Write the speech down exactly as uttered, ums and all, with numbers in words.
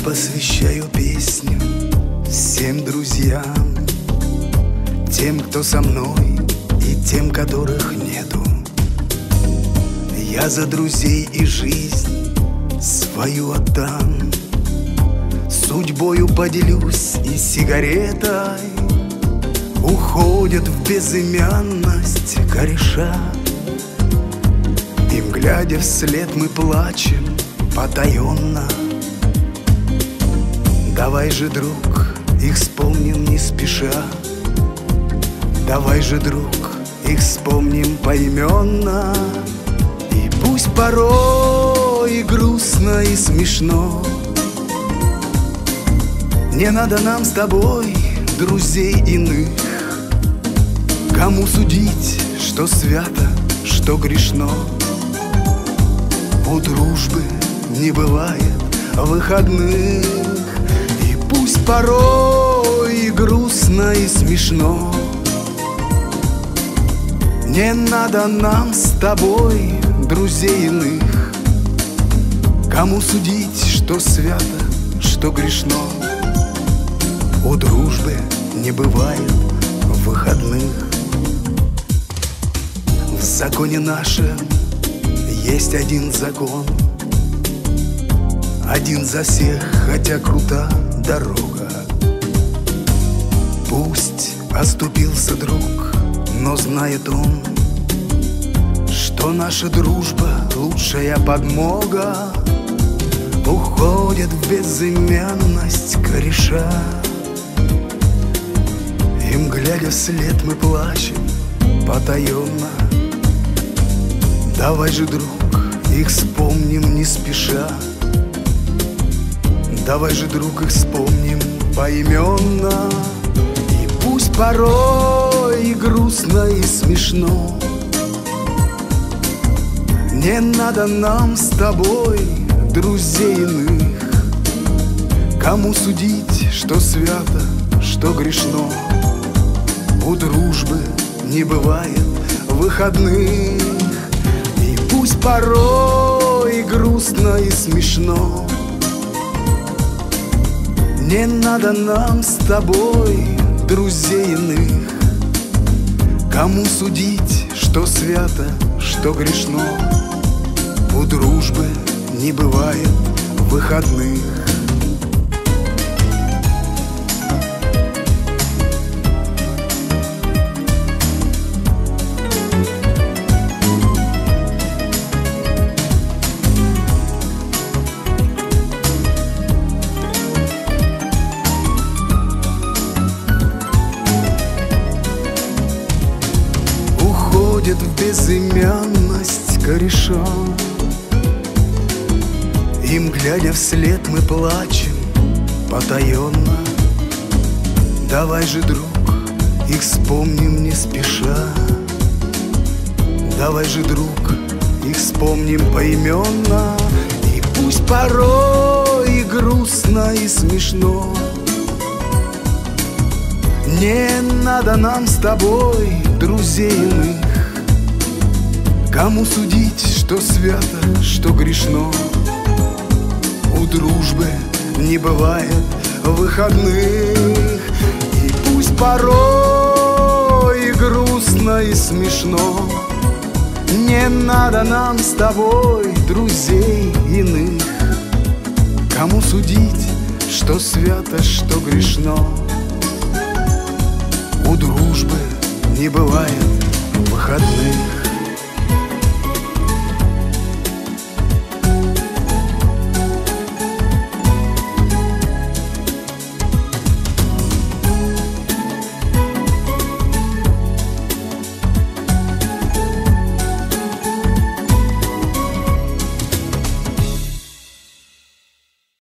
посвящаю песню всем друзьям, тем, кто со мной, и тем, которых нету. Я за друзей и жизнь свою отдам, судьбою поделюсь и сигаретой. Уходят в безымянность кореша, им глядя вслед мы плачем потаенно. Давай же, друг, их вспомним не спеша. Давай же, друг, их вспомним поименно. И пусть порой и грустно, и смешно, не надо нам с тобой друзей иных. Кому судить, что свято, что грешно? У дружбы не бывает выходных. И пусть порой и грустно, и смешно, не надо нам с тобой друзей иных. Кому судить, что свято, что грешно? У дружбы не бывает выходных. В законе нашем есть один закон, один за всех, хотя крута дорога. Пусть оступился друг, но знает он, что наша дружба лучшая подмога. Уходят в безымянность кореша, им глядя вслед мы плачем потаенно. Давай же, друг, их вспомним не спеша. Давай же, друг, их вспомним поименно. И пусть порой и грустно, и смешно, не надо нам с тобой друзей иных. Кому судить, что свято, что грешно? У дружбы не бывает выходных. И пусть порой и грустно, и смешно, не надо нам с тобой друзей иных. Кому судить, что свято, что грешно? У дружбы не бывает выходных. Уходят в безымянность кореша, им глядя вслед мы плачем потаенно. Давай же, друг, их вспомним не спеша. Давай же, друг, их вспомним поименно. И пусть порой и грустно, и смешно, не надо нам с тобой друзей иных. Кому судить, что свято, что грешно? У дружбы не бывает выходных. И пусть порой и грустно, и смешно, не надо нам с тобой друзей иных. Кому судить, что свято, что грешно? У дружбы не бывает выходных.